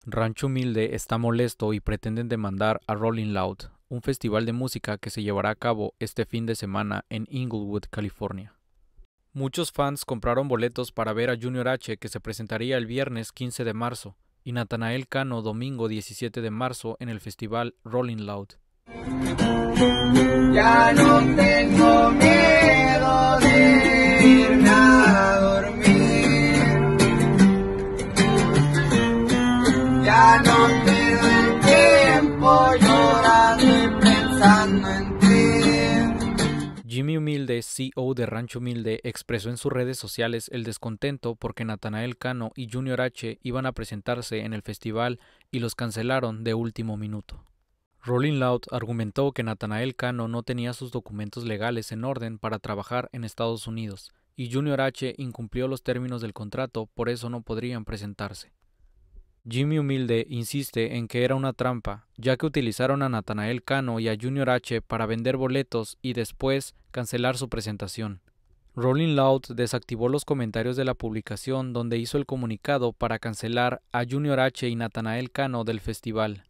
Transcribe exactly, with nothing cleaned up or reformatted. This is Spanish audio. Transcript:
Rancho Humilde está molesto y pretenden demandar a Rolling Loud, un festival de música que se llevará a cabo este fin de semana en Inglewood, California. Muchos fans compraron boletos para ver a Junior H, que se presentaría el viernes quince de marzo, y Natanael Cano domingo diecisiete de marzo en el festival Rolling Loud. Ya no tengo miedo de irme a dormir, ya no pierdo el tiempo llorando y pensando en ti. Jimmy Humilde, C E O de Rancho Humilde, expresó en sus redes sociales el descontento porque Natanael Cano y Junior H iban a presentarse en el festival y los cancelaron de último minuto. Rolling Loud argumentó que Natanael Cano no tenía sus documentos legales en orden para trabajar en Estados Unidos, y Junior H incumplió los términos del contrato, por eso no podrían presentarse. Jimmy Humilde insiste en que era una trampa, ya que utilizaron a Natanael Cano y a Junior H para vender boletos y después cancelar su presentación. Rolling Loud desactivó los comentarios de la publicación donde hizo el comunicado para cancelar a Junior H y Natanael Cano del festival.